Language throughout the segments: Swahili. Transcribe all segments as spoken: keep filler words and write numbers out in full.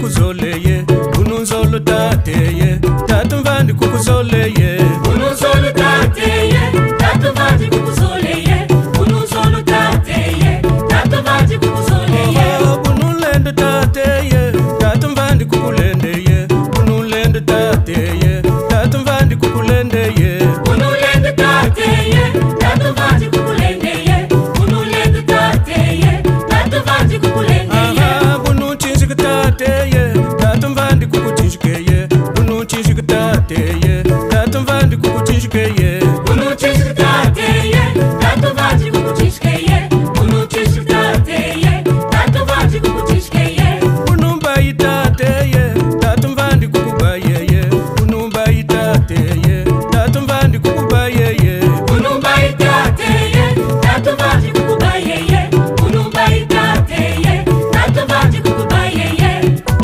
kukuzoleye ununzolo tateye tatumvandi kukuzoleye ununzolo tateye tatumvandi kukuzoleye ununzolo tateye tatumvandi kukuzoleye unulende tateye tatumvandi kukulendeye unulende tateye tatumvandi kukulendeye unulende tateye tatumvandi kukulendeye unulende tateye tatumvandi kukulendeye unuchinjika tateye tatumvandi kukuchinjikeye unuchinjika tateye tatumvandi kukuchinjikeye unuchinjika tateye tatumvandi kukuchinjikeye unuchinjika tateye tatumvandi kukuchinjikeye unumbayi tateye tatumvandi kukubayeye unumbayi tateye tatumvandi kukubayeye unumbayi tateye tatumvandi kukubayeye unumbayi tateye tatumvandi kukubayeye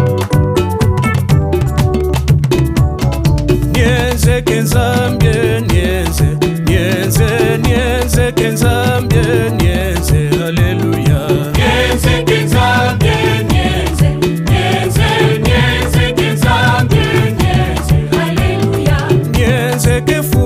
nienze kenzambye nienze nienze nienze kenzambye nienze haleluya nienze kenzambye nienze nienze nienze kenzambye nienze haleluya nienze kefu